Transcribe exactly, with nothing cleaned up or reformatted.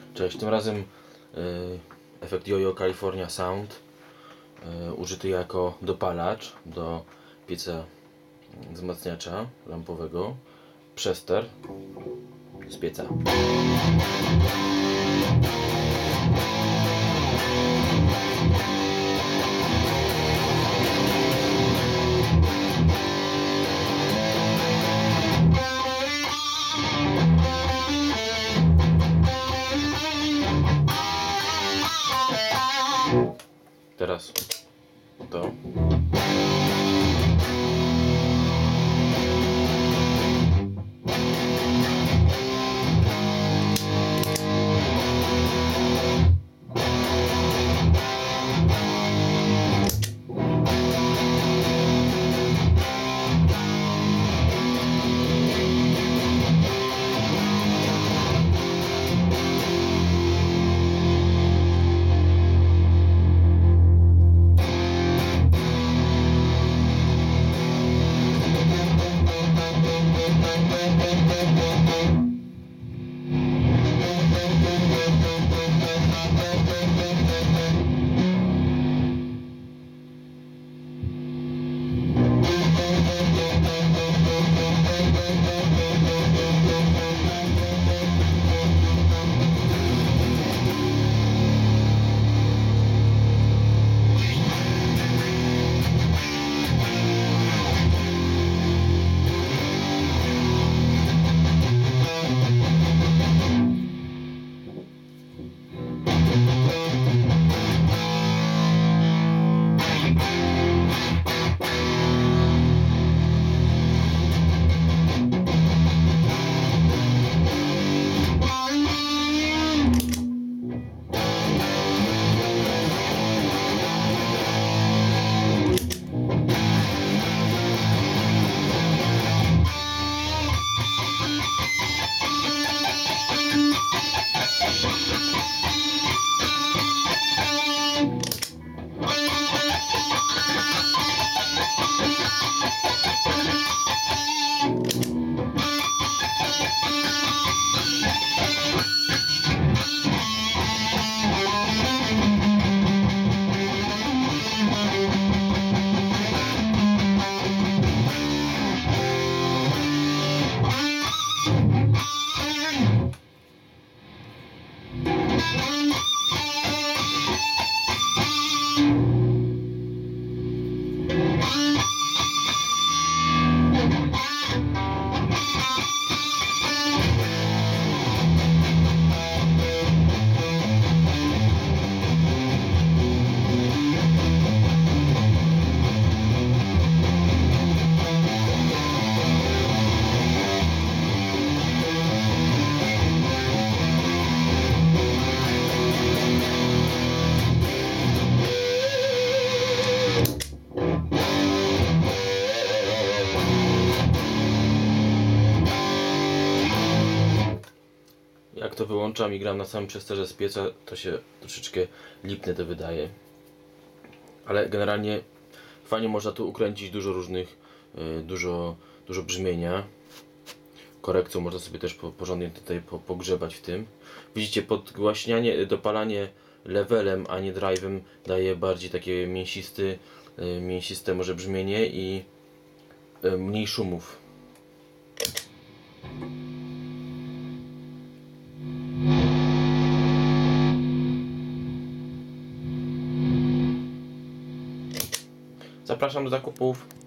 Cześć, tym razem y, efekt Jojo California Sound y, użyty jako dopalacz do pieca wzmacniacza lampowego, przester z pieca. Teraz to. Jak to wyłączam i gram na samym przesterze z pieca, to się troszeczkę lipne to wydaje. Ale generalnie fajnie można tu ukręcić dużo różnych, yy, dużo, dużo brzmienia. Korekcją można sobie też po, porządnie tutaj po, pogrzebać w tym. Widzicie, podgłaśnianie, dopalanie levelem, a nie drive'em daje bardziej takie mięsisty, yy, mięsiste może brzmienie i yy, mniej szumów. Zapraszam do zakupów.